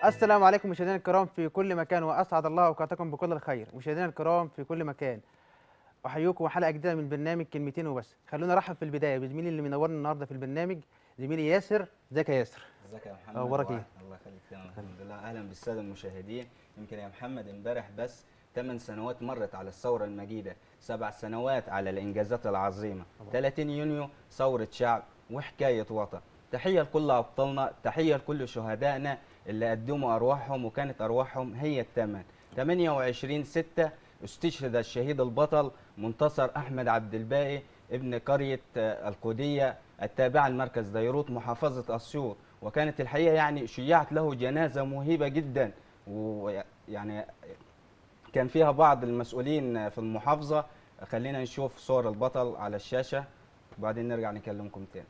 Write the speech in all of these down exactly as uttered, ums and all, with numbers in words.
السلام عليكم مشاهدينا الكرام في كل مكان، واسعد الله اوقاتكم بكل الخير. مشاهدينا الكرام في كل مكان، احييكم حلقه جديده من برنامج كلمتين وبس. خلونا نرحب في البدايه بزميلي اللي منورنا النهارده في البرنامج، زميلي ياسر. ازيك يا ياسر؟ ازيك يا محمد؟ اخبارك ايه؟ الله يخليك. تمام الحمد لله. اهلا بالساده المشاهدين. يمكن يا محمد امبارح بس ثمان سنوات مرت على الثوره المجيده، سبع سنوات على الانجازات العظيمه. ثلاثين يونيو ثوره شعب وحكايه وطن. تحيه لكل ابطالنا، تحيه لكل شهدائنا اللي قدموا ارواحهم وكانت ارواحهم هي الثمن. ثمانية وعشرين ستة استشهد الشهيد البطل منتصر احمد عبد الباقي ابن قريه القوديه التابعه لمركز ديروت محافظه اسيوط، وكانت الحقيقه يعني شيعت له جنازه مهيبه جدا، ويعني كان فيها بعض المسؤولين في المحافظه. خلينا نشوف صور البطل على الشاشه وبعدين نرجع نكلمكم تاني.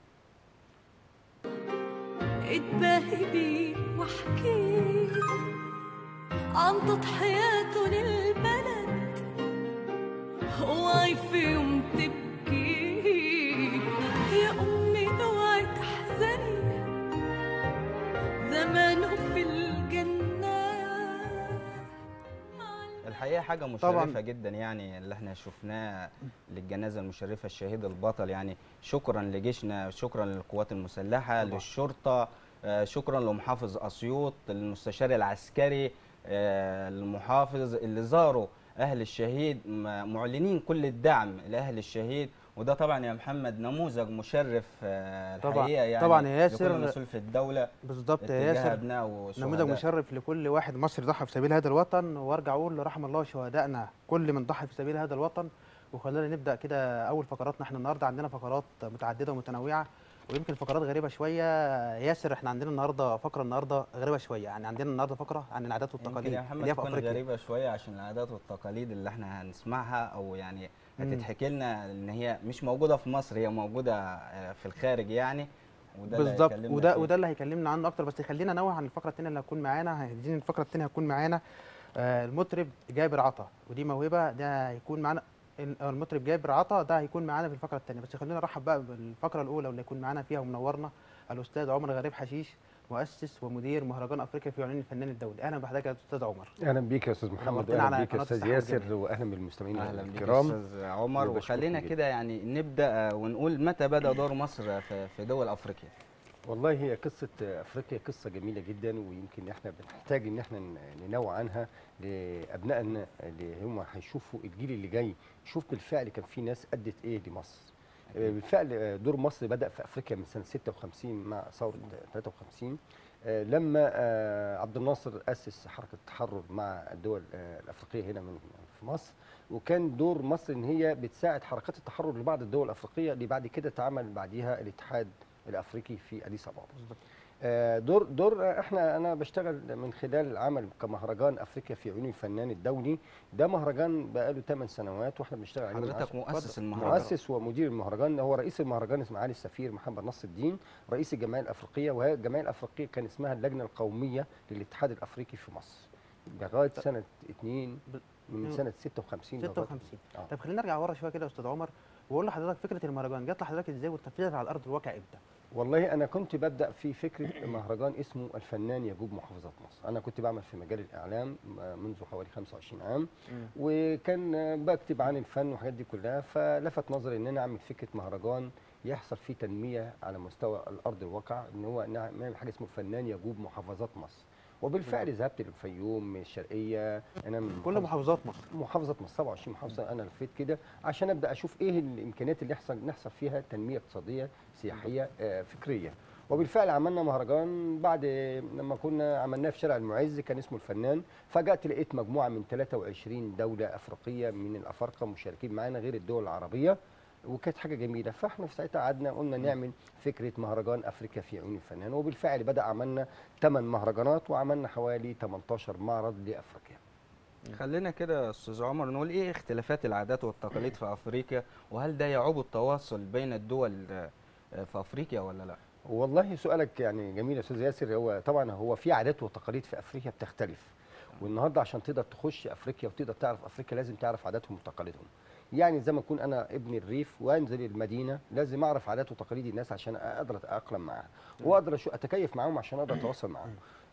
اتباهي بيه واحكي عن تضحياته للبلد، اوعي في يوم تبكي يا امي، اوعي تحزني، زمانه في الجنة. الحقيقه حاجه مشرفه طبعاً جدا يعني اللي احنا شفناه للجنازه المشرفه الشهيد البطل. يعني شكرا لجيشنا، شكرا للقوات المسلحه طبعا. للشرطه، شكرا لمحافظ اسيوط، للمستشار العسكري، المحافظ اللي زاروا اهل الشهيد، معلنين كل الدعم لاهل الشهيد. وده طبعا يا محمد نموذج مشرف الحقيقه. طبعا يعني طبعا يا ياسر، لكل مسؤول في الدوله بالظبط يا ياسر، نموذج مشرف لكل واحد مصري ضحى في سبيل هذا الوطن. وارجع اقول رحم الله شهدائنا كل من ضحى في سبيل هذا الوطن. وخلينا نبدا كده اول فقراتنا. احنا النهارده عندنا فقرات متعدده ومتنوعه، ويمكن فقرات غريبه شويه. ياسر، احنا عندنا النهارده فقره النهارده غريبه شويه، يعني عندنا النهارده فقره عن العادات والتقاليد يا محمد تكون غريبه شويه عشان العادات والتقاليد اللي احنا هنسمعها او يعني هتتحكي لنا ان هي مش موجوده في مصر، هي موجوده في الخارج يعني. وده بالظبط، وده وده اللي هيكلمنا عنه اكتر. بس خلينا ننوه عن الفقره الثانيه اللي هتكون معانا. هيديني الفقره الثانيه هتكون معانا آه المطرب جابر عطا، ودي موهبه. ده هيكون معانا المطرب جابر عطا، ده هيكون معانا في الفقره الثانيه. بس خلينا نرحب بقى بالفقره الاولى واللي هيكون معانا فيها ومنورنا الاستاذ عمر غريب حشيش، مؤسس ومدير مهرجان افريقيا في عيون الفنان الدولي. اهلا بحضرتك يا استاذ عمر. اهلا بيك يا استاذ محمد، واهلا بيك يا استاذ ياسر، واهلا بالمستمعين الكرام. اهلا بيك يا استاذ عمر. وخلينا كده يعني نبدا ونقول متى بدا دور مصر في دول افريقيا. والله هي قصه افريقيا قصه جميله جدا، ويمكن احنا بنحتاج ان احنا ننوع عنها لابنائنا اللي هم هيشوفوا الجيل اللي جاي، يشوف بالفعل كان في ناس ادت ايه لمصر. بالفعل دور مصر بدأ في أفريقيا من سنة ستة وخمسين مع ثورة ثلاثة وخمسين، لما عبد الناصر أسس حركة التحرر مع الدول الأفريقية هنا من في مصر. وكان دور مصر إن هي بتساعد حركات التحرر لبعض الدول الأفريقية اللي بعد كده اتعمل بعديها الاتحاد الأفريقي في أديس أبابا. دور دور احنا انا بشتغل من خلال العمل كمهرجان افريقيا في عيون الفنان الدولي. ده مهرجان بقاله ثمان سنوات واحنا بنشتغل عليه. حضرتك مؤسس المهرجان؟ مؤسس ومدير المهرجان. هو رئيس المهرجان اسمه معالي السفير محمد نصر الدين، رئيس الجمعيه الافريقيه. وهي الجمعيه الافريقيه كان اسمها اللجنه القوميه للاتحاد الافريقي في مصر لغايه سنه اتنين من سنه ستة وخمسين. ستة وخمسين. آه. طب خلينا نرجع ورا شويه كده يا استاذ عمر، واقول لحضرتك فكره المهرجان جت لحضرتك ازاي وتنفيذها على ارض الواقع امتى؟ والله انا كنت ببدا في فكره مهرجان اسمه الفنان يجوب محافظات مصر. انا كنت بعمل في مجال الاعلام منذ حوالي خمسة وعشرين عام، م. وكان بكتب عن الفن والحاجات دي كلها، فلفت نظري ان انا اعمل فكره مهرجان يحصل فيه تنميه على مستوى الارض الواقع، ان هو نعمل حاجه اسمه فنان يجوب محافظات مصر. وبالفعل ذهبت للفيوم، الشرقيه، انا من كل محافظات مصر محافظه مصر سبعة وعشرين محافظه. انا لفيت كده عشان ابدا اشوف ايه الامكانيات اللي يحصل نحصل فيها تنميه اقتصاديه سياحيه فكريه. وبالفعل عملنا مهرجان بعد لما كنا عملناه في شارع المعز، كان اسمه الفنان. فجأت لقيت مجموعه من ثلاثة وعشرين دوله افريقيه من الافارقه مشاركين معانا غير الدول العربيه، وكانت حاجه جميله. فاحنا في ساعتها قعدنا قلنا نعمل فكره مهرجان افريقيا في عيون الفنان. وبالفعل بدا عملنا ثمان مهرجانات وعملنا حوالي ثمانية عشر معرض لافريقيا. خلينا كده يا استاذ عمر نقول ايه اختلافات العادات والتقاليد في افريقيا، وهل ده يعوب التواصل بين الدول في افريقيا ولا لا؟ والله سؤالك يعني جميل يا استاذ ياسر. هو طبعا هو في عادات وتقاليد في افريقيا بتختلف، والنهارده عشان تقدر تخش افريقيا وتقدر تعرف افريقيا لازم تعرف عاداتهم وتقاليدهم. يعني زي ما اكون انا ابن الريف وانزل المدينه، لازم اعرف عادات وتقاليد الناس عشان اقدر اتاقلم معاها واقدر اتكيف معاهم عشان اقدر اتواصل معاهم.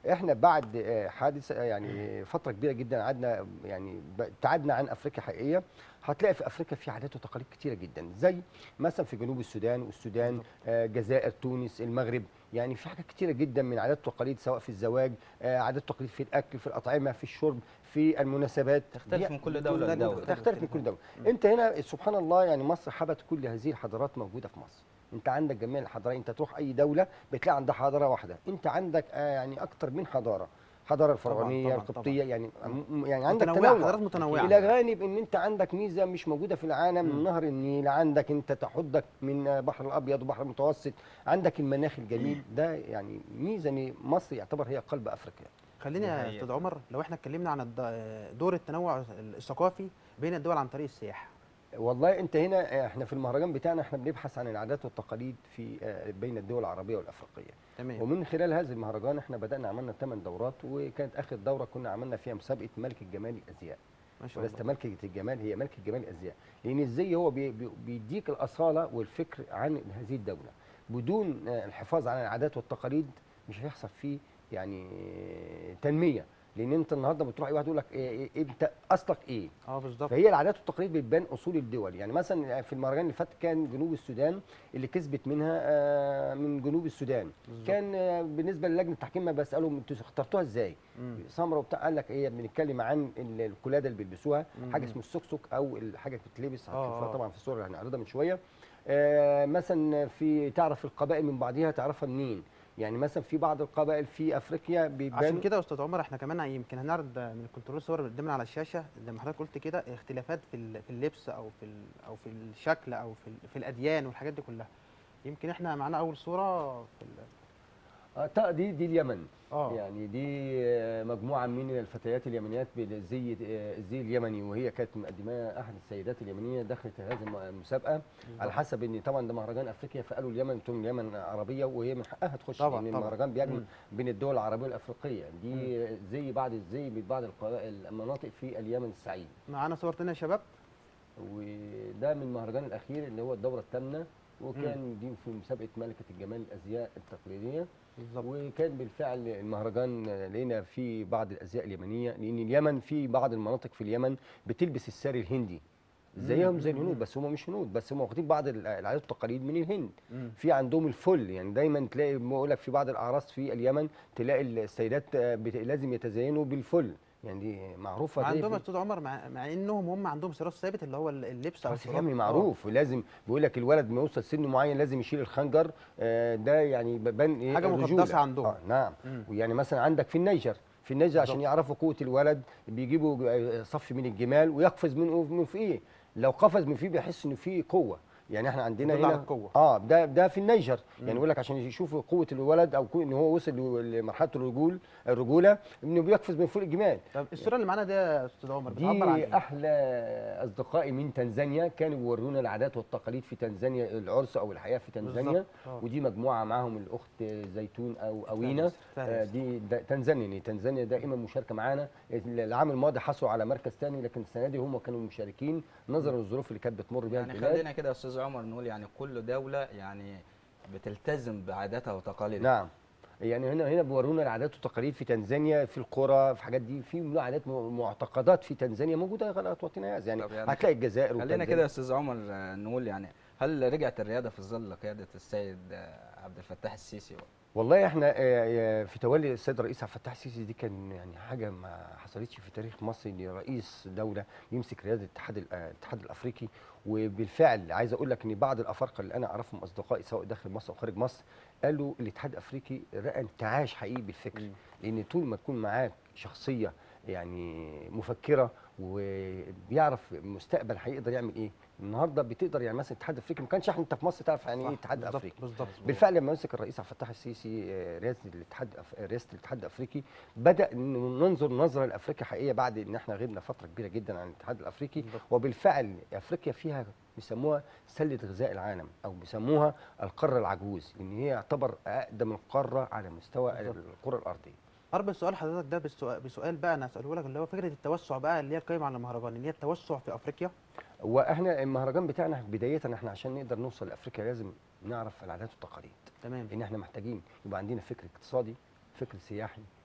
احنا بعد آه، حادث آه، يعني فتره كبيره جدا قعدنا يعني ب- ابتعدنا عن افريقيا حقيقيه. هتلاقي في افريقيا في عادات وتقاليد كتيره جدا، زي مثلا في جنوب السودان والسودان، آه، الجزائر، تونس، المغرب. يعني في حاجات كتيره جدا من عادات وتقاليد، سواء في الزواج، آه، عادات وتقاليد في الاكل، في الاطعمه، في الشرب، في المناسبات. تختلف دي- من كل دوله ده لدوله. تختلف من كل دوله. انت هنا سبحان الله يعني مصر حبت كل هذه الحضارات موجوده في مصر. انت عندك جميع الحضارات، انت تروح اي دوله بتلاقي عندها حضاره واحده، انت عندك آه يعني اكتر من حضاره، حضاره الفرعونيه، طبعاً، القبطيه، طبعاً. يعني م- يعني عندك متنوعه، تنوع. حضارات متنوعه. الى جانب ان انت عندك ميزه مش موجوده في العالم، مم. نهر النيل عندك، انت تحدك من بحر الابيض وبحر المتوسط، عندك المناخ الجميل ده، يعني ميزه ان مصر يعتبر هي قلب افريقيا. خليني دي يا حقيقة. استاذ عمر، لو احنا اتكلمنا عن الد- دور التنوع الثقافي بين الدول عن طريق السياحه. والله انت هنا احنا في المهرجان بتاعنا احنا بنبحث عن العادات والتقاليد في آه، بين الدول العربيه والافريقيه. تمام. ومن خلال هذا المهرجان احنا بدانا عملنا ثمان دورات، وكانت اخر دوره كنا عملنا فيها مسابقه ملك الجمال الازياء. ما شاء ولست الله. ملكه الجمال، هي ملكه جمال الازياء، لان ازاي هو بي- بي- بيديك الاصاله والفكر عن هذه الدوله. بدون آه، الحفاظ على العادات والتقاليد مش هيحصل فيه يعني تنميه. لان انت النهارده بتروح اي واحد يقول لك إيه إيه انت اصلك ايه. اه بالظبط. فهي العادات والتقاليد بتبان اصول الدول. يعني مثلا في المهرجان اللي فات كان جنوب السودان اللي كسبت منها آه، من جنوب السودان. بالظبط. كان آه، بالنسبه للجنه التحكيم ما بسالهم انتوا اخترتوها ازاي؟ مم. سمره وبتاع، قال لك ايه بنتكلم عن ال- القلاده اللي بيلبسوها، مم. حاجه اسمه السكسك او الحاجه بتتلبس، آه، هتشوفها آه. طبعا في الصوره اللي هنعرضها من شويه. آه، مثلا في تعرف القبائل من بعضها، تعرفها منين؟ يعني مثلا في بعض القبائل في افريقيا بيبان. عشان كده يا استاذ عمر احنا كمان يمكن هنعرض من الكنترول صور اللي قدامنا على الشاشه، زي ما حضرتك قلت كده، اختلافات في ال- في اللبس او في ال- او في الشكل او في ال- في الاديان والحاجات دي كلها. يمكن احنا معانا اول صوره في ال- آه، تا- دي دي اليمن. اه يعني دي آه، مجموعه من الفتيات اليمنيات بالزي آه، الزي اليمني، وهي كانت مقدماه احد السيدات اليمنيه دخلت هذه الم- المسابقه. على حسب ان طبعا ده مهرجان افريقيا، فقالوا اليمن تم اليمن عربيه وهي من حقها تخش، طبعاً، لان طبعاً. المهرجان بيجمع مم. بين الدول العربيه والافريقيه. دي زي بعض الزي ببعض القوا- المناطق في اليمن السعيد. معانا صور تانية يا شباب. وده من المهرجان الاخير اللي هو الدوره الثامنه، وكان دي في مسابقه ملكه الجمال الازياء التقليديه. بالظبط. وكان بالفعل المهرجان لقينا فيه بعض الازياء اليمنيه، لان اليمن في بعض المناطق في اليمن بتلبس الساري الهندي زيهم زي الهنود، بس هم مش هنود، بس هم واخدين بعض العادات والتقاليد من الهند. مم. في عندهم الفل، يعني دايما تلاقي بقول لك في بعض الاعراس في اليمن تلاقي السيدات بت- لازم يتزينوا بالفل، يعني دي معروفه. دي عندهم في- يا استاذ عمر مع, مع انهم هم عندهم تراث ثابت اللي هو اللبس او تراث التراث- اسلامي آه. معروف، ولازم بيقول لك الولد ما يوصل سن معين لازم يشيل الخنجر. آه، ده يعني بان ايه حاجة الرجولة. مقدسة عندهم. آه نعم. مم. ويعني مثلا عندك في النيجر، في النيجر عشان بالظبط. يعرفوا قوه الولد بيجيبوا آه، صف من الجمال ويقفز من من فوقيه. لو قفز من فيه بيحس انه فيه قوه. يعني احنا عندنا يدل على هنا القوة. اه ده ده في النيجر. مم. يعني يقول لك عشان يشوفوا قوه الولد او ان هو وصل لمرحله الرجول الرجوله انه بيقفز من فوق الجمال. طب الصوره اللي معانا دي يا استاذ عمر بتعبر عن دي ايه؟ احلى اصدقائي من تنزانيا، كانوا بيورونا العادات والتقاليد في تنزانيا، العرس او الحياه في تنزانيا. بالظبط. آه. ودي مجموعه معاهم الاخت زيتون او اوينا. فارس. فارس. آه، دي دا- تنزانيا يعني تنزانيا دائما مشاركه معانا. العام الماضي حصلوا على مركز ثاني، لكن السنه دي هم كانوا مشاركين نظرا للظروف اللي كانت بتمر بها يعني البلاد. خلينا كده يا استاذ عمر نقول يعني كل دوله يعني بتلتزم بعاداتها وتقاليدها. نعم. يعني هنا هنا بيورونا العادات والتقاليد في تنزانيا، في القرى، في حاجات دي، في من عادات م- معتقدات في تنزانيا موجوده على وطننا هذا. يعني طب يعني هتلاقي الجزائر خلينا وتنزانيا. كده يا استاذ عمر آه، نقول يعني هل رجعت الرياضه في ظل قياده السيد آه، عبد الفتاح السيسي؟ والله احنا آه، آه، في تولي السيد الرئيس عبد الفتاح السيسي دي كان يعني حاجه ما حصلتش في تاريخ مصر، ان رئيس دوله يمسك رياده الاتحاد ال- آه، الاتحاد الافريقي. وبالفعل عايز اقول لك ان بعض الافارقه اللي انا اعرفهم اصدقائي سواء داخل مصر او خارج مصر قالوا الاتحاد الافريقي رأى انتعاش حقيقي بالفكر. مم. لان طول ما تكون معاك شخصيه يعني مفكره وبيعرف المستقبل هيقدر يعمل ايه. النهارده بتقدر يعني مثلا الاتحاد الافريقي ما كانش احنا انت في مصر تعرف يعني ايه صح. اتحاد بالظبط. افريقي. بالظبط. بالفعل لما مسك الرئيس عبد الفتاح السيسي آه، رئاسه الاتحاد الأف- رئاسه الاتحاد الافريقي بدا إنه ننظر نظره لافريقيا حقيقيه بعد ان احنا غبنا فتره كبيره جدا عن الاتحاد الافريقي. بالظبط. وبالفعل افريقيا فيها بيسموها سله غذاء العالم او بيسموها القاره العجوز، لان هي يعتبر اقدم القاره على مستوى بالظبط. الكره الارضيه. اربط سؤال حضرتك ده بسؤال, بسؤال بقى انا هساله لك، اللي هو فكره التوسع بقى اللي هي القايمه على المهرجان، اللي هي التوسع في افريقيا. واحنا المهرجان بتاعنا بدايه احنا عشان نقدر نوصل لافريقيا لازم نعرف العادات والتقاليد. تمام. لان احنا محتاجين يبقى عندنا فكر اقتصادي، فكر سياحي،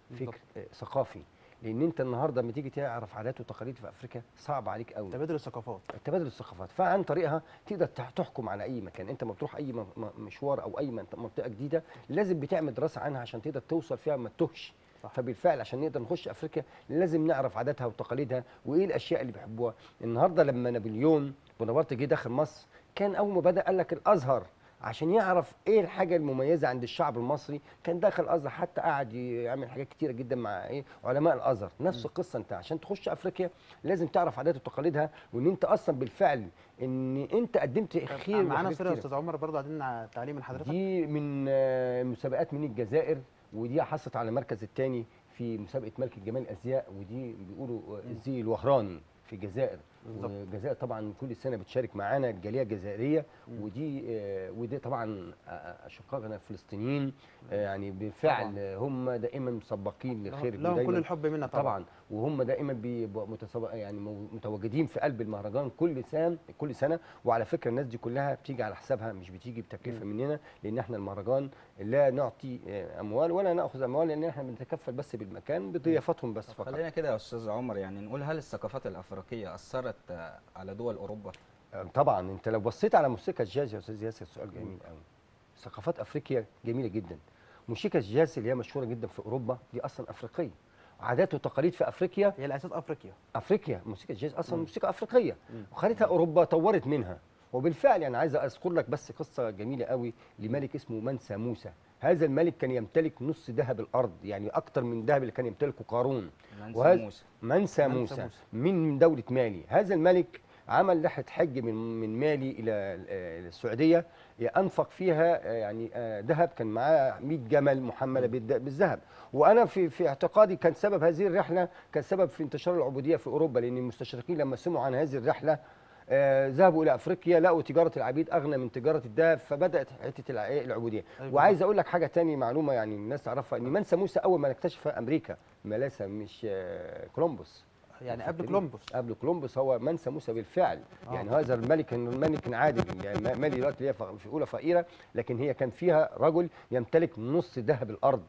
فكر آه، ثقافي. لان انت النهارده لما تيجي تعرف عادات وتقاليد في افريقيا صعب عليك قوي تبادل الثقافات. تبادل الثقافات، فعن طريقها تقدر تح- تحكم على اي مكان. انت ما بتروح اي م- م- مشوار او اي منط- منطقه جديده لازم بتعمل دراسه عنها عشان تقدر توصل فيها ما تتوهش. صح. فبالفعل عشان نقدر نخش افريقيا لازم نعرف عاداتها وتقاليدها وايه الاشياء اللي بيحبوها. النهارده لما نابليون بونابرت جه داخل مصر كان اول ما بدا قال لك الازهر، عشان يعرف ايه الحاجه المميزه عند الشعب المصري كان داخل الازهر، حتى قعد يعمل حاجات كتيره جدا مع ايه علماء الازهر. نفس القصه، انت عشان تخش افريقيا لازم تعرف عادات وتقاليدها، وان انت اصلا بالفعل ان انت قدمت خير. معانا وحاجات صوره يا كتيرة. استاذ عمر برضو عايزين ع- تعليق من حضرتك. دي من آه، مسابقات من الجزائر، ودي حصلت على المركز الثاني في مسابقه ملك جمال الازياء، ودي بيقولوا آه، الزي الوهراني في الجزائر. بالظبط. والجزائر طبعا كل سنه بتشارك معانا الجاليه الجزائريه، ودي آه، ودي طبعا آه، اشقائنا الفلسطينيين آه، يعني بالفعل طبعاً. آه، هم دائما مسبقين للخير. لهم كل ودايماً الحب منا طبعا. طبعا وهم دائما بيبقوا متسابق يعني مو- متواجدين في قلب المهرجان كل سنه كل سنه. وعلى فكره الناس دي كلها بتيجي على حسابها، مش بتيجي بتكلفه مننا، لان احنا المهرجان لا نعطي آه، اموال ولا ناخذ اموال، لان احنا بنتكفل بس بالمكان بضيافتهم بس طب فقط. خلينا كده يا استاذ عمر يعني نقول، هل الثقافات الافريقيه اثرت آه، على دول اوروبا؟ آه، طبعا انت لو بصيت على موسيقى الجاز يا استاذ ياسر، سؤال جميل قوي. ثقافات افريقيا جميله جدا. موسيقى الجاز اللي هي مشهوره جدا في اوروبا دي اصلا افريقيه، عادات وتقاليد في افريقيا. هي الاساس افريقيا. افريقيا موسيقى الجاز اصلا مم. موسيقى افريقيه، مم. وخدتها اوروبا طورت منها. وبالفعل يعني عايز اذكر لك بس قصه جميله قوي لملك اسمه منسى موسى. هذا الملك كان يمتلك نص ذهب الارض، يعني اكتر من الذهب اللي كان يمتلكه قارون. منسى وهذا- موسى. منسى منسى موسى موسى. من دوله مالي. هذا الملك عمل رحله حج من من مالي الى آه، السعوديه، انفق فيها آه، يعني آه، ذهب، كان معاه مئة جمل محمله بالد- بالذهب. وانا في في اعتقادي كان سبب هذه الرحله كان سبب في انتشار العبوديه في اوروبا، لان المستشرقين لما سمعوا عن هذه الرحله آه، ذهبوا الى افريقيا لقوا تجاره العبيد اغنى من تجاره الذهب، فبدات حته الع- إيه العبوديه. أيوة. وعايز اقول لك حاجه تاني، معلومه يعني الناس تعرفها، ان منسى موسى اول ما اكتشف امريكا ملاسا مش آه، كولومبوس. يعني قبل فاكرين؟ كولومبوس. قبل كولومبوس هو منسى موسى بالفعل. آه. يعني هذا الملك انه الملك عادل، يعني مالي دلوقتي هي ف- في اولى فقيره، لكن هي كان فيها رجل يمتلك نص ذهب الارض.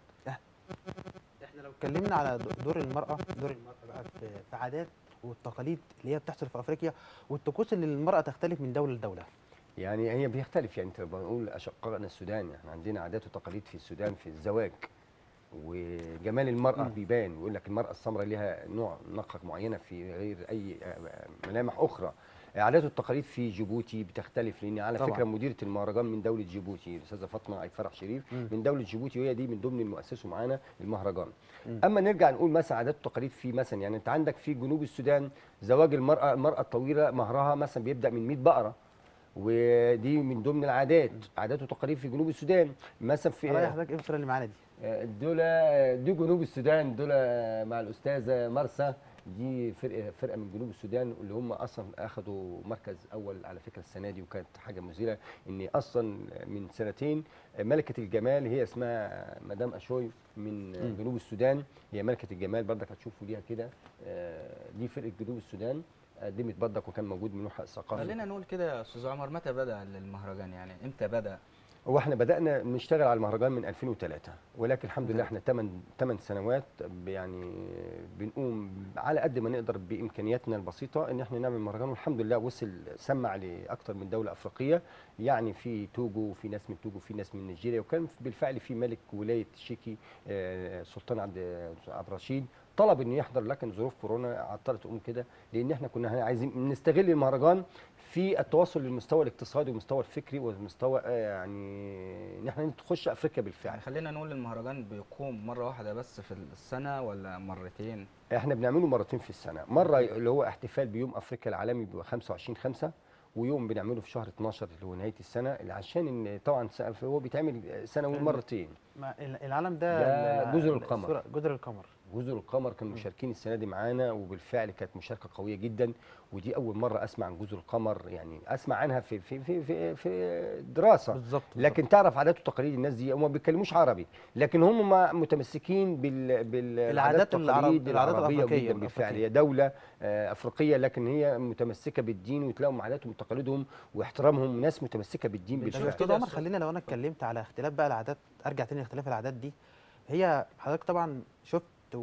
احنا لو اتكلمنا على د- دور المراه دور المراه بقى في في عادات والتقاليد اللي هي بتحصل في افريقيا، والطقوس اللي المراه تختلف من دوله لدوله. يعني هي بيختلف، يعني انت بنقول اشقائنا السودان، احنا عندنا عادات وتقاليد في السودان في الزواج، وجمال المرأة مم. بيبان، ويقول لك المرأة السمراء لها نوع نقط معينة في غير أي ملامح أخرى. عادات والتقاليد في جيبوتي بتختلف، لأن على طبعاً. فكرة مديرة المهرجان من دولة جيبوتي الأستاذة فاطمة عيد فرح شريف مم. من دولة جيبوتي، وهي دي من ضمن المؤسسوا معانا المهرجان. مم. أما نرجع نقول مثلا عادات والتقاليد في مثلا، يعني أنت عندك في جنوب السودان زواج المرأة المرأة الطويلة مهرها مثلا بيبدأ من مئة بقرة، ودي من ضمن العادات عادات وتقاليد في جنوب السودان. مثلا في راي حضرتك ايه في الصوره اللي معانا دي؟ دول دي جنوب السودان، دول مع الاستاذه مرسى، دي فرقه فرقه من جنوب السودان اللي هم اصلا اخذوا مركز اول على فكره السنه دي، وكانت حاجه مذهله ان اصلا من سنتين ملكه الجمال هي اسمها مدام اشوي من مم. جنوب السودان، هي ملكه الجمال برضك هتشوفوا ليها كده. آه، دي فرقه جنوب السودان قدمت برضك وكان موجود منه حق ثقافي. خلينا نقول كده يا استاذ عمر، متى بدا المهرجان؟ يعني امتى بدا؟ هو احنا بدأنا نشتغل على المهرجان من ألفين وثلاثة، ولكن الحمد لله احنا ثمان ثمان سنوات ب- يعني بنقوم على قد ما نقدر بامكانياتنا البسيطه ان احنا نعمل مهرجان، والحمد لله وصل سمع لاكثر من دوله افريقيه، يعني في توجو وفي ناس من توجو وفي ناس من نيجيريا، وكان بالفعل في ملك ولايه شيكي آه، السلطان عبد عبد الرشيد طلب انه يحضر، لكن ظروف كورونا عطلت امور كده، لان احنا كنا عايزين نستغل المهرجان في التواصل للمستوى الاقتصادي والمستوى الفكري والمستوى آه، يعني ان احنا نخش افريقيا بالفعل. يعني خلينا نقول المهرجان بيقوم مره واحده بس في السنه ولا مرتين؟ احنا بنعمله مرتين في السنه، مره اللي هو احتفال بيوم افريقيا العالمي ب خمسة وعشرين خمسة، ويوم بنعمله في شهر اتناشر اللي هو نهايه السنه، اللي عشان ان طبعا س- هو بيتعمل سنوي مرتين. ما ال- العالم ده ده ال- جزر ال- القمر. الصورة- جزر القمر. جزر القمر كانوا مشاركين السنه دي معانا، وبالفعل كانت مشاركه قويه جدا، ودي اول مره اسمع عن جزر القمر، يعني اسمع عنها في في في في, في دراسه، بالظبط. لكن تعرف عادات وتقاليد الناس دي، هم ما بيتكلموش عربي، لكن هم ما متمسكين بال العادات بالعادات والتقاليد العرب- العادات العربيه الأفريقية جدا بالفعل. الأفريقية. هي دوله آه، افريقيه، لكن هي متمسكه بالدين، وتلاقوا عاداتهم وتقاليدهم واحترامهم، ناس متمسكه بالدين طب بالفعل. استاذ عمر، خلينا لو انا اتكلمت على اختلاف بقى العادات، ارجع تاني لاختلاف العادات دي. هي حضرتك طبعا شفت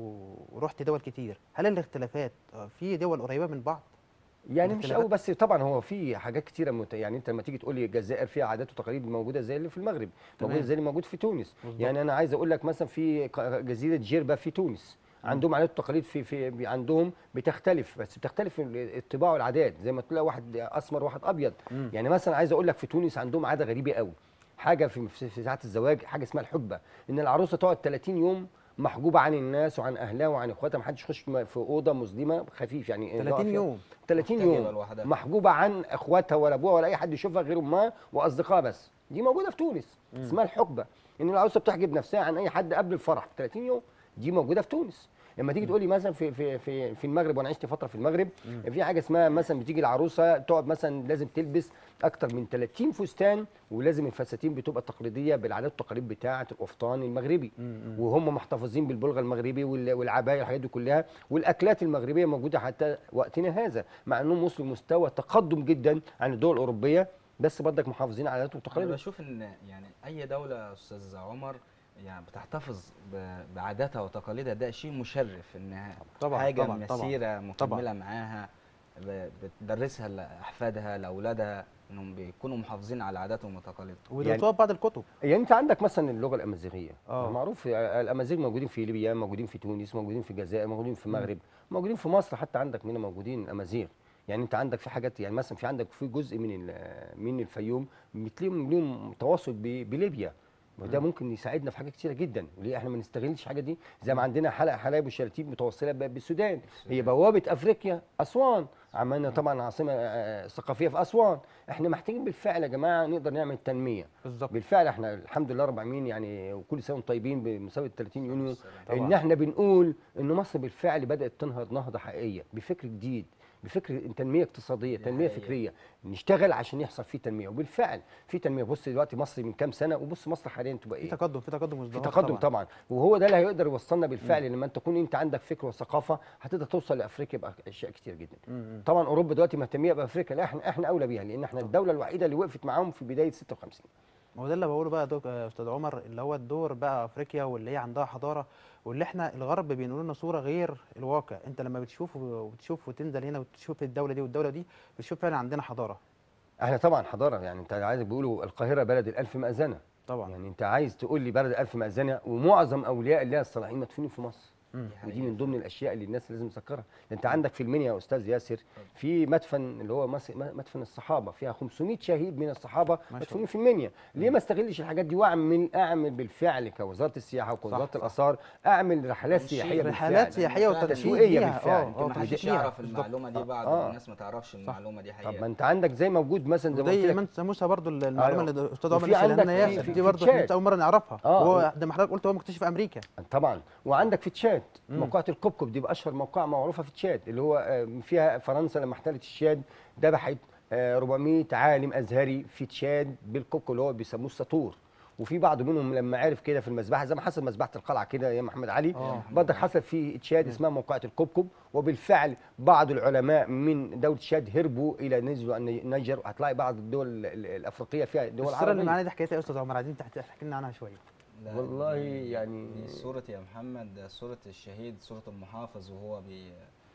ورحت دول كتير، هل الاختلافات آه، في دول قريبه من بعض؟ يعني مش الاختلافات؟ قوي، بس طبعا هو في حاجات كتيره مت... يعني انت لما تيجي تقول لي الجزائر فيها عادات وتقاليد موجوده زي اللي في المغرب، موجوده تمام. زي اللي موجود في تونس. بالظبط. يعني انا عايز اقول لك مثلا في ق- جزيره جيربا في تونس، مم. عندهم عادات وتقاليد في في بي- عندهم بتختلف، بس بتختلف ال- الطباع والعادات، زي ما تلاقي واحد اسمر وواحد ابيض. مم. يعني مثلا عايز اقول لك في تونس عندهم عاده غريبه قوي، حاجه في في في ساعه الزواج، حاجه اسمها الحجبه، ان العروسه تقعد ثلاثين يوم محجوبه عن الناس وعن اهلها وعن اخواتها، ما حدش يخش في اوضه مظلمه خفيف يعني يقعد ثلاثين فيها يوم. ثلاثين محتجبة يوم لوحدها. محجوبه عن اخواتها ولا ابوها ولا اي حد يشوفها غير امها واصدقائها بس. دي موجوده في تونس، مم. اسمها الحقبه، ان العروسه بتحجب نفسها عن اي حد قبل الفرح ثلاثين يوم. دي موجوده في تونس. لما تيجي تقول لي مثلا في في في في المغرب، وانا عشت فتره في المغرب، مم. في حاجه اسمها مثلا بتيجي العروسه تقعد مثلا لازم تلبس اكتر من ثلاثين فستان، ولازم الفساتين بتبقى تقليديه بالعادات والتقاليد بتاعه القفطان المغربي، مم. وهم محتفظين بالبلغه المغربي وال- والعبايه والحاجات دي كلها، والاكلات المغربيه موجوده حتى وقتنا هذا، مع انهم وصلوا لمستوى تقدم جدا عن الدول الاوروبيه، بس برضك محافظين على عاداتهم انا وتقاليدهم. بشوف ان يعني اي دوله يا استاذ عمر يعني بتحتفظ ب- بعاداتها وتقاليدها، ده شيء مشرف، انها طبعاً، حاجه طبعاً، طبعاً. مسيره مكمله طبعاً. معاها، ب- بتدرسها لاحفادها لاولادها، انهم بيكونوا محافظين على عاداتهم وتقاليدهم. ودرسوها في بعض الكتب. يعني انت عندك مثلا اللغه الامازيغيه، آه. معروف الامازيغ موجودين في ليبيا، موجودين في تونس، موجودين في الجزائر، موجودين في المغرب، موجودين في مصر، حتى عندك منهم موجودين الامازيغ. يعني انت عندك في حاجات، يعني مثلا في عندك في جزء من ال- من الفيوم بتلاقيهم ليهم تواصل ب- بليبيا، وده ممكن يساعدنا في حاجات كتيره جدا. وليه احنا ما نستغلش الحاجه دي؟ زي ما عندنا حلقه حلايب والشلاتين متوصله ب- بالسودان، هي بوابه افريقيا اسوان، عملنا طبعا عاصمه آه، ثقافيه في اسوان. احنا محتاجين بالفعل يا جماعه نقدر نعمل تنميه. بالظبط. بالفعل احنا الحمد لله رب العالمين يعني، وكل سنه وانتم طيبين بمساواه ثلاثين يونيو، طبعاً. ان احنا بنقول ان مصر بالفعل بدات تنهض نهضه حقيقيه بفكر جديد، بفكر تنميه اقتصاديه، دي تنميه حقيقة. فكريه، نشتغل عشان يحصل فيه تنميه. وبالفعل في تنميه. بص دلوقتي مصر من كام سنه، وبص مصر حاليا تبقى في ايه؟ تقدم، في تقدم في وازدهار تقدم طبعا. طبعا. وهو ده اللي هيقدر يوصلنا بالفعل، لما انت تكون انت عندك فكر وثقافه هتقدر توصل لافريقيا باشياء كتير جدا. مم. طبعا اوروبا دلوقتي مهتميه بافريقيا، لا احنا احنا اولى بيها، لان احنا الدوله الوحيده اللي وقفت معاهم في بدايه ستة وخمسين. ما هو ده اللي بقوله بقى يا دك- يا استاذ عمر، اللي هو الدور بقى افريقيا واللي هي عندها حضاره، واللي احنا الغرب بينقلوا لنا صوره غير الواقع. انت لما بتشوف وبتشوف وتنزل هنا وتشوف الدوله دي والدوله دي، بتشوف فعلا عندنا حضاره. احنا طبعا حضاره، يعني انت عايز بيقولوا القاهره بلد الالف مأذنه. طبعا. يعني انت عايز تقول لي بلد الالف مأذنه، ومعظم اولياء الله الصالحين مدفونين في مصر. مم. ودي من ضمن الاشياء اللي الناس لازم تذكرها. انت عندك في المنيا يا استاذ ياسر في مدفن اللي هو مس- مدفن الصحابه، فيها خمسمائة شهيد من الصحابه ما شاء مدفونين في المنيا. ليه ما استغلش الحاجات دي واعمل اعمل بالفعل كوزاره السياحه وكوزاره صح. الاثار، اعمل رحلات تنشيط. سياحيه بالفعل. رحلات سياحيه فعلاً وترشيد تسويقية ليها. بالفعل. اه يمكن اه ما ترشيد حدش ليها. يعرف بالظبط. المعلومه دي، بعض آه. الناس ما تعرفش المعلومه دي طب حقيقه. ما انت عندك زي موجود مثلا زي ما قلت وزي لك. منسى موسى برضو المعلومه أيوة. اللي الاستاذ عمر وفي لسه قالها لنا عندك ياسر في- دي في برضو تشاد. احنا اول مره نعرفها. آه. وهو ده ما حضرتك قلت هو مكتشف في امريكا. طبعا. وعندك في تشاد مم. موقعة الكبكب، دي باشهر موقعة معروفه في تشاد، اللي هو آه، فيها فرنسا لما احتلت تشاد ذبحت آه، أربعمائة عالم ازهري في تشاد بالكبكب اللي هو بيسموه الساطور. وفي بعض منهم لما عرف كده في المذبحه، زي ما حصل مذبحه القلعه كده يا محمد علي، آه. برضك حصل في تشاد اسمها موقعة الكبكب. وبالفعل بعض العلماء من دوله تشاد هربوا الى نزلوا النيجر، وهتلاقي بعض الدول ال- ال- الافريقيه فيها دول الصوره اللي عربيه. معانا دي حكايتها يا استاذ عمر، عايزين تحكي تحكي لنا عنها شويه. لا، والله دي- يعني- دي صورة يا محمد، ده صورة الشهيد، صورة المحافظ وهو بي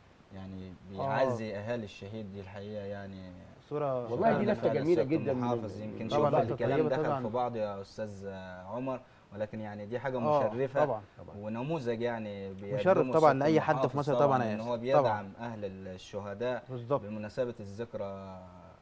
يعني بيعزي اهالي الشهيد. دي الحقيقة يعني صوره والله دي فعلا لفتة فعلا جميلة صورة جدا من- المحافظ. يمكن طبعاً شوف لفتة الكلام طيبة دخل طبعاً. في بعض يا استاذ عمر، ولكن يعني دي حاجة آه، مشرفة طبعا. ونموذج يعني بيقدمه مشرف طبعاً سيادة لأي حد في المحافظ مصر طبعاً يا ان ياسر. هو بيدعم اهل الشهداء بالظبط. بمناسبة الذكرى،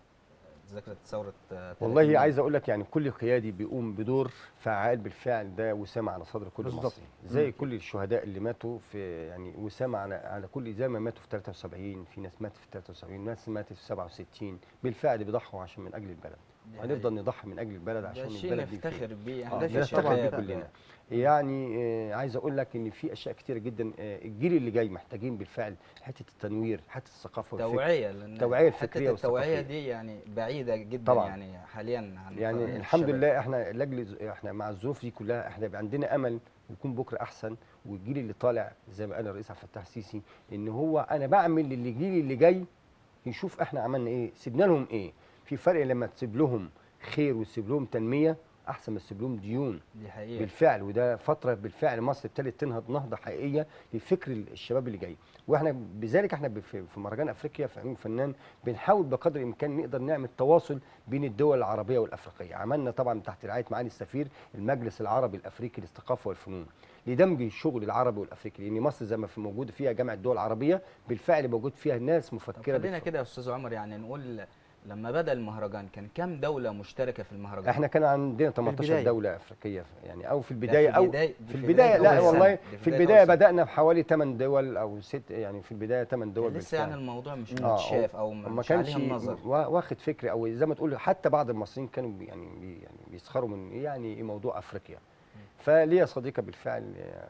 ذكرى ثورة والله ثلاثين. عايز اقول لك يعني كل قيادي بيقوم بدور فعال بالفعل، ده وسامه على صدر كل بالظبط. مصري، زي كل الشهداء اللي ماتوا في، يعني وسامه على على كل، زي ما ماتوا في ثلاثة وسبعين، في ناس ماتت في ثلاثة وسبعين، ناس ماتت في سبعة وستين، بالفعل بيضحوا عشان من اجل البلد. دي هنفضل نضحي من اجل البلد ده عشان شيء البلد دي نفتخر بخير. بيه آه، احنا ده شيء نفتخر طبعاً. بيه كشباب. كلنا. يعني آه، عايز اقول لك ان في اشياء كتيره جدا، آه، الجيل اللي جاي محتاجين بالفعل حته التنوير، حته الثقافه والفكر. توعية، لأن التوعية الفكرية حتة التوعية والثقافية. دي يعني بعيدة جدا طبعاً. يعني حاليا عن يعني عن الحمد الشباب. لله احنا لاجل احنا مع الظروف دي كلها احنا بيبقى عندنا امل ويكون بكره احسن. والجيل اللي طالع زي ما قال الرئيس عبد الفتاح السيسي، ان هو انا بعمل للجيل اللي جاي يشوف احنا عملنا ايه، سيبنا لهم ايه. في فرق لما تسيب لهم خير وتسيب لهم تنميه احسن ما تسيب لهم ديون. دي حقيقه. بالفعل، وده فتره بالفعل مصر ابتدت تنهض نهضه حقيقيه لفكر الشباب اللي جاي. واحنا بذلك احنا في في مهرجان افريقيا في علوم الفنان بنحاول بقدر الامكان نقدر نعمل تواصل بين الدول العربيه والافريقيه. عملنا طبعا تحت رعايه معالي السفير المجلس العربي الافريقي للثقافه والفنون لدمج الشغل العربي والافريقي، لان مصر زي ما في موجوده فيها جامعه الدول العربيه بالفعل موجود فيها ناس مفكره. خلينا كده يا استاذ عمر يعني نقول لما بدا المهرجان كان كام دوله مشتركه في المهرجان؟ احنا كان عندنا تمنتاشر البداية. دوله افريقيه يعني، او في البدايه في او بداية في البدايه لا أول والله سنة. في البدايه بدانا بحوالي ثمان دول او ست، يعني في البدايه ثمان دول لسه بالفعل. يعني الموضوع مش آه، متشاف او ما مش كانش عليها النظر. وا- واخد فكره، او زي ما تقول حتى بعض المصريين كانوا بي- يعني بي يعني بيسخروا من يعني ايه موضوع افريقيا. فليا صديقه بالفعل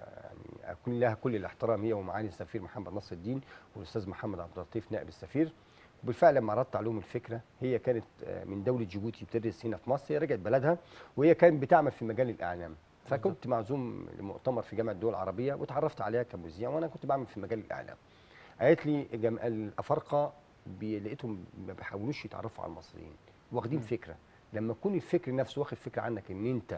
يعني اكون لها كل الاحترام، هي ومعالي السفير محمد نصر الدين والاستاذ محمد عبد اللطيف نائب السفير. وبالفعل لما عرضت عليهم الفكره، هي كانت آه، من دوله جيبوتي بتدرس هنا في مصر، هي رجعت بلدها وهي كانت بتعمل في مجال الاعلام. فكنت معزوم لمؤتمر في جامعه الدول العربيه وتعرفت عليها كمذيع، وانا كنت بعمل في مجال الاعلام. قالت لي جم... الافارقه بي- لقيتهم ما بيحاولوش يتعرفوا على المصريين، واخدين فكره. لما يكون الفكر نفسه واخد فكره عنك ان انت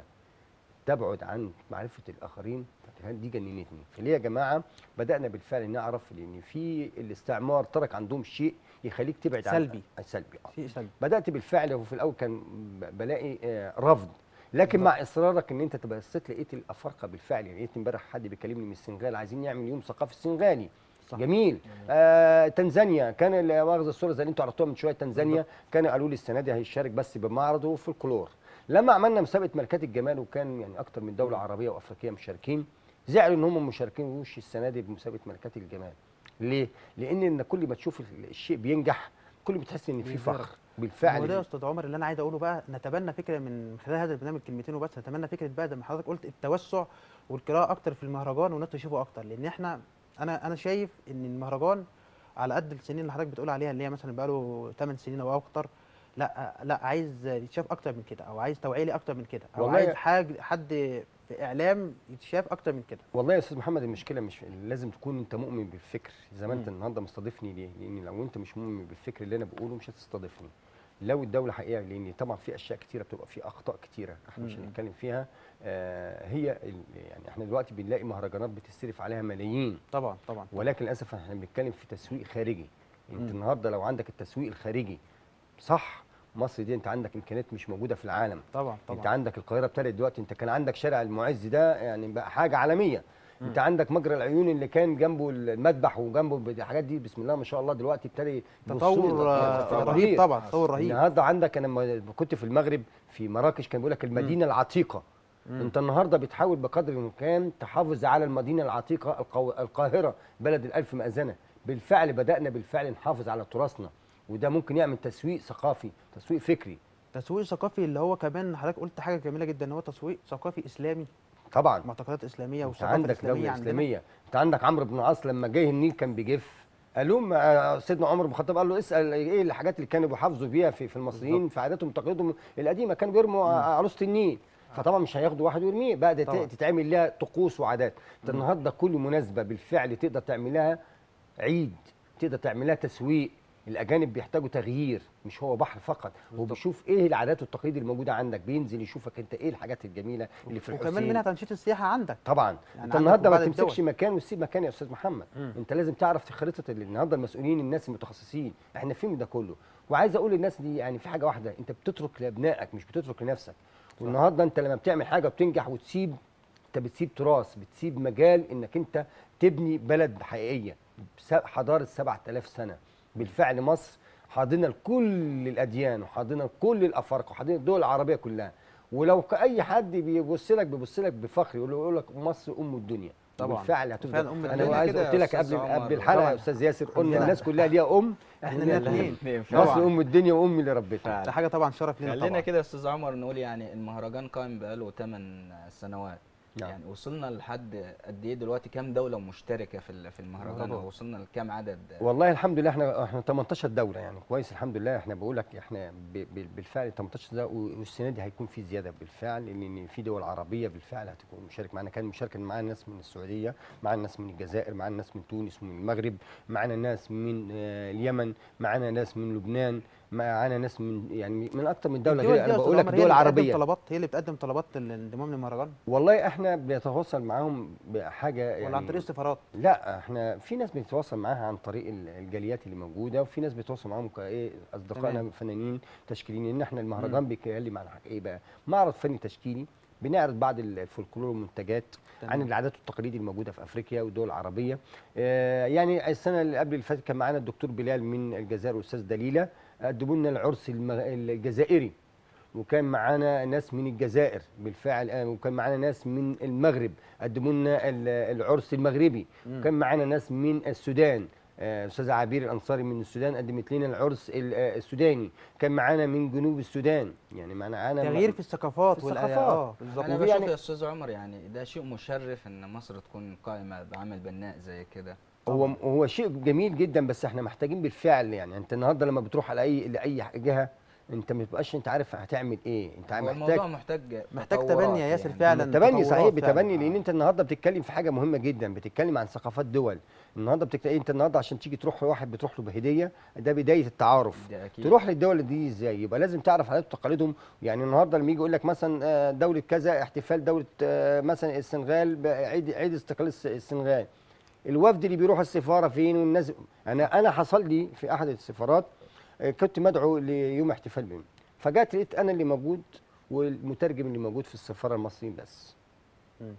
تبعد عن معرفه الاخرين، فكانت دي جننتني. فليه يا جماعه بدانا بالفعل نعرف ان في الاستعمار ترك عندهم شيء يخليك تبعد سلبي. عن سلبي اه شيء سلبي. بدات بالفعل، وفي الاول كان ب- بلاقي آه، رفض، لكن مع اصرارك ان انت تبصيت لقيت الافارقه بالفعل. يعني لقيت امبارح حد بيكلمني من السنغال عايزين نعمل يوم ثقافي سنغالي. صح. جميل. آه تنزانيا كان اللي واخذ الصوره زي اللي انتوا عرضتوها من شويه، تنزانيا كانوا قالوا لي السنه دي هيشارك بس بمعرض وفولكلور. لما عملنا مسابقه ملكات الجمال وكان يعني اكتر من دوله عربيه وافريقيه مشاركين، زعلوا ان هم مشاركين وش السنه دي بمسابقه ملكات الجمال. ليه؟ لان ان كل ما تشوف الشيء بينجح كل ما بتحس ان في بيظهر. فخر هو بالفعل. ده يا استاذ عمر اللي انا عايز اقوله بقى، نتبنى فكره من خلال هذا البرنامج كلمتين وبس، نتبنى فكره بقى زي ما حضرتك قلت التوسع والقراءه اكتر في المهرجان والناس تشوفه اكتر، لان احنا انا انا شايف ان المهرجان على قد السنين اللي حضرتك بتقول عليها اللي هي مثلا بقى له ثمان سنين او اكتر، لا لا عايز يتشاف اكتر من كده، او عايز توعيه ليه اكتر من كده، او والله عايز يا- حاجه حد في اعلام يتشاف اكتر من كده. والله يا استاذ محمد المشكله مش لازم تكون انت مؤمن بالفكر زي ما انت مم. النهارده مستضيفني ليه؟ لان لو انت مش مؤمن بالفكر اللي انا بقوله مش هتستضيفني. لو الدوله حقيقه، لان طبعا في اشياء كتيره بتبقى في اخطاء كتيره احنا مش مم. هنتكلم فيها. آه هي ال- يعني احنا دلوقتي بنلاقي مهرجانات بتصرف عليها ملايين، طبعا طبعا. ولكن للاسف احنا بنتكلم في تسويق خارجي. انت مم. النهارده لو عندك التسويق الخارجي صح، مصر دي انت عندك امكانيات مش موجوده في العالم. طبعا انت طبعا. عندك القاهره ابتدت دلوقتي، انت كان عندك شارع المعز ده يعني بقى حاجه عالميه. مم. انت عندك مجرى العيون اللي كان جنبه المذبح وجنبه الحاجات دي، بسم الله ما شاء الله دلوقتي ابتدى تطور آه، رهيب طبعا، تطور رهيب. النهارده عندك انا لما كنت في المغرب في مراكش كان بيقول لك المدينه العتيقه. مم. انت النهارده بتحاول بقدر الامكان تحافظ على المدينه العتيقه القو... القاهره بلد الالف مأذنه. بالفعل بدانا بالفعل نحافظ على تراثنا، وده ممكن يعمل تسويق ثقافي، تسويق فكري. تسويق ثقافي اللي هو كمان حضرتك قلت حاجه جميله جدا، ان هو تسويق ثقافي اسلامي، طبعا معتقدات اسلاميه انت والثقافه عندك الاسلاميه دوله عندنا. اسلاميه. انت عندك عمرو بن العاص لما جه النيل كان بيجف، قالوا له آه، سيدنا عمر بن الخطاب قال له اسال ايه الحاجات اللي كانوا بيحافظوا بيها في في المصريين بالظبط. في عاداتهم وتقاليدهم القديمه، كانوا بيرموا آه، عروسه النيل. فطبعا مش هياخدوا واحد ويرميه، بقى طبعا. تتعمل لها طقوس وعادات. انت مم. النهارده كل مناسبه بالفعل تقدر تعملها عيد، تقدر تعملها تسويق. الاجانب بيحتاجوا تغيير، مش هو بحر فقط، هو بالظبط. بيشوف ايه العادات والتقاليد الموجوده عندك، بينزل يشوفك انت ايه الحاجات الجميله اللي في الحسين. وكمان منها تنشيط السياحه عندك. طبعا يعني انت عندك النهارده ما وبعض تمسكش الدول. مكان وتسيب مكان يا استاذ محمد. مم. انت لازم تعرف خريطه اللي النهارده المسؤولين الناس المتخصصين احنا فين ده كله. وعايز اقول للناس دي يعني في حاجه واحده، انت بتترك لابنائك مش بتترك لنفسك. والنهارده انت لما بتعمل حاجه وبتنجح وتسيب، انت بتسيب تراث، بتسيب مجال انك انت تبني بلد حقيقيه بس- حضاره سبعة آلاف سنه. بالفعل مصر حاضنه لكل الاديان وحاضنه لكل الافارقه وحاضنه الدول العربيه كلها. ولو ك- اي حد بيبص لك بيبص لك بفخر، يقول يقول لك مصر ام الدنيا. طبعا. بالفعل هتفضل. فعلا أم انا الدنيا عايز كده قلت يا لك أستاذ قبل عمر. قبل الحلقه طبعا. يا استاذ ياسر، قلنا عندنا. الناس كلها ليها ام، احنا ليها لينا اتنين. الاثنين مصر فعلا. ام الدنيا وام اللي ربتها. فعلا. ده حاجه طبعا شرف لينا خلينا طبعا. كده يا استاذ عمر نقول يعني المهرجان قائم بقاله ثمان سنوات. نعم. يعني وصلنا لحد قد ايه دلوقتي؟ كام دوله مشتركه في ال- في المهرجان؟ مهرجان. او وصلنا لكام عدد؟ والله الحمد لله احنا احنا تمنتاشر دوله يعني كويس الحمد لله. احنا بقول لك احنا ب- ب- بالفعل تمنتاشر دوله، والسنه دي هيكون في زياده بالفعل، لان في دول عربيه بالفعل هتكون مشارك معانا. كان مشارك معانا ناس من السعوديه، معانا ناس من الجزائر، معانا ناس من تونس ومن المغرب، معانا ناس من آه، اليمن، معانا ناس من لبنان، معانا ناس من يعني من اكتر من دوله، الدول غير دي انا يا بقول أستاذ لك عمر هي الدول اللي بتقدم العربيه. طلبات، هي اللي بتقدم طلبات للانضمام للمهرجان والله احنا بنتواصل معاهم بحاجه يعني ولا عن طريق السفارات؟ لا، احنا في ناس بنتواصل معاها عن طريق ال- الجاليات اللي موجوده، وفي ناس بيتواصل معاهم كايه اصدقائنا تمام. فنانين تشكيليين. ان احنا المهرجان بيتكلم عن حاجة ايه بقى؟ معرض فني تشكيلي، بنعرض بعض الفولكلور والمنتجات تمام. عن العادات والتقاليد الموجوده في افريقيا والدول العربيه. آه يعني السنه اللي قبل اللي فاتت كان معانا الدكتور بلال من الجزائر والاستاذ دليله، قدموا لنا العرس المغ... الجزائري، وكان معانا ناس من الجزائر بالفعل، آه، وكان معانا ناس من المغرب قدموا لنا ال- العرس المغربي، مم. وكان معانا ناس من السودان، آه، استاذه عبير الانصاري من السودان قدمت لنا العرس ال- آه، السوداني، كان معانا من جنوب السودان، يعني معانا تغيير في الثقافات في والآ- الثقافات. اه بالظبط. انا وفي بشوف يعني- يا استاذ عمر يعني ده شيء مشرف ان مصر تكون قائمه بعمل بناء زي كده. هو هو شيء جميل جدا، بس احنا محتاجين بالفعل. يعني انت النهارده لما بتروح على اي لاي جهه، انت ما بتبقاش انت عارف هتعمل ايه، انت هو محتاج الموضوع محتاج محتاج تطورات تبني يا ياسر يعني. فعلا. تبني صحيح، تطورات فعلاً. بتبني، لان انت النهارده بتتكلم في حاجه مهمه جدا، بتتكلم عن ثقافات دول. النهارده بتتكلم انت النهارده عشان تيجي تروح لواحد بتروح له بهديه، ده بدايه التعارف. ده اكيد. تروح للدول دي ازاي؟ يبقى لازم تعرف عادات وتقاليدهم. يعني النهارده لما يجي يقول لك مثلا آه، دوله كذا احتفال دوله آه، مثلا السنغال بعيد عيد استقلال الس- السنغال، الوفد اللي بيروح السفاره فين والناس. انا انا حصل لي في احد السفارات، آه، كنت مدعو ليوم احتفال بهم، فجات لقيت انا اللي موجود والمترجم اللي موجود في السفاره المصريين بس. مم.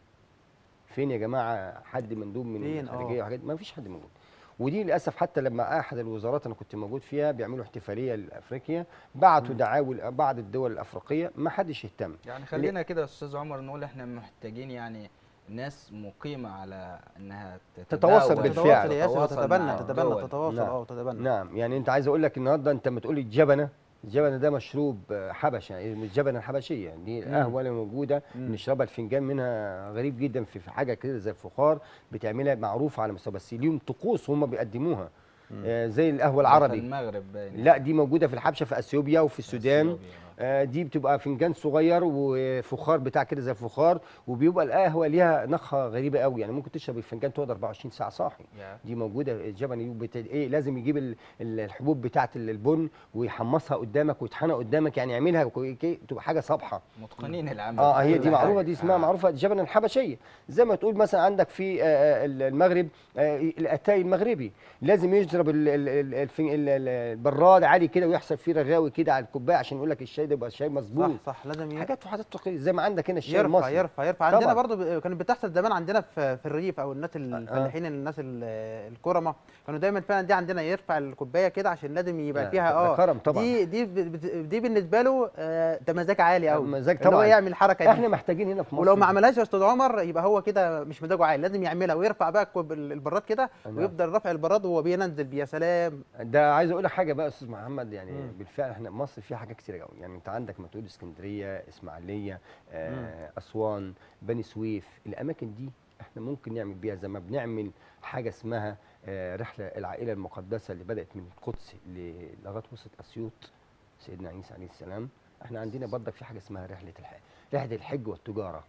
فين يا جماعه حد مندوب من فين؟ الخارجيه آه. وحاجات؟ ما فيش حد موجود. ودي للاسف حتى لما احد الوزارات انا كنت موجود فيها بيعملوا احتفاليه لافريقيا، بعتوا دعاوى بعض الدول الافريقيه، ما حدش اهتم. يعني خلينا كده يا استاذ عمر نقول احنا محتاجين يعني ناس مقيمه على انها تتواصل تتداول، بالفعل. تتواصل يا ياسر تتواصل وتتبنى مع تتبنى الدول. تتواصل نعم. اه وتتبنى. نعم، يعني انت عايز اقول لك النهارده انت ما تقولي الجبنه، الجبنه ده مشروب حبشه، يعني الجبنه الحبشيه دي القهوه اللي موجوده بنشربها، الفنجان منها غريب جدا في في حاجه كده زي الفخار، بتعملها معروفه على مستوى، بس ليهم طقوس هم بيقدموها، آه زي القهوه في العربي. المغرب باين. لا دي موجوده في الحبشه في اثيوبيا وفي السودان. أثيوبيا، آه دي بتبقى فنجان صغير وفخار بتاع كده زي الفخار، وبيبقى القهوه ليها نكهه غريبه قوي، يعني ممكن تشرب الفنجان تقعد أربعة وعشرين ساعه صاحي. يا. دي موجوده الجبن بت... ايه لازم يجيب ال- ال- الحبوب بتاعه البن ويحمصها قدامك ويطحنها قدامك، يعني يعملها كي- كي- تبقى حاجه صبحه. متقنين العمل. اه في هي كل دي معروفه، حاجة. دي اسمها آه. معروفه الجبنه الحبشيه. زي ما تقول مثلا عندك في آه، آه، المغرب آه، الاتاي المغربي، لازم يشرب ال- ال- ال- الفن- ال- ال- البراد عالي كده ويحصل فيه رغاوي كده على الكوبايه عشان يقول لك الشاي ده يبقى شاي مظبوط. صح صح لازم ي- حاجات وحاجات تقليدية، زي ما عندك هنا الشاي يرفع المصري. يرفع يرفع عندنا طبعاً. برضو ب- كانت بتحصل زمان عندنا في في الريف او الناس الفلاحين الناس ال- الكرمه كانوا دايما فعلا دي عندنا يرفع الكوبايه كده عشان لازم يبقى لا، فيها ده اه كرم طبعاً. دي دي ب- بت- دي بالنسبه له آه، ده مزاج عالي قوي، مزاج اللي هو طبعاً. يعمل الحركه دي. احنا محتاجين هنا في مصر ولو ما عملهاش يا استاذ عمر يبقى هو كده مش مزاجه عالي، لازم يعملها ويرفع بقى الكوب- البراد كده نعم. ويفضل رافع البراد وهو بينزل بيه. يا سلام. ده عايز اقول لك حاجه بقى يا استاذ محمد، يعني مم. بالفعل احنا مصر فيها حاجات كتير قوي. يعني انت عندك ما تقول اسكندريه، اسماعيليه، آه اسوان، بني سويف، الاماكن دي احنا ممكن نعمل بيها زي ما بنعمل حاجه اسمها آه رحله العائله المقدسه اللي بدات من القدس ل- لغايه وسط اسيوط سيدنا عيسى عليه السلام. احنا عندنا برضك في حاجه اسمها رحله الحج، رحله الحج والتجاره.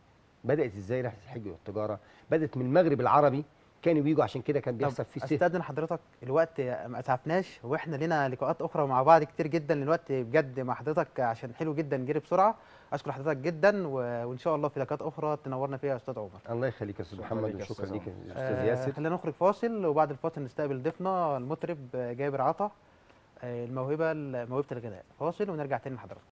بدات ازاي رحله الحج والتجاره؟ بدات من المغرب العربي، كانوا بيجوا عشان كده كان بيحصل فيه سهل. استاذن حضرتك الوقت ما اسعفناش، واحنا لنا لقاءات اخرى مع بعض كتير جدا، الوقت بجد مع حضرتك عشان حلو جدا جري بسرعه. اشكر حضرتك جدا و... وان شاء الله في لقاءات اخرى تنورنا فيها يا استاذ عمر. الله يخليك يا استاذ شكراً محمد، ليك يا وشكرا أستاذ ليك عمر. يا استاذ ياسر. خلينا نخرج فاصل، وبعد الفاصل نستقبل ضيفنا المطرب جابر عطا، آه، الموهبه موهبه الغناء. فاصل ونرجع تاني لحضرتك.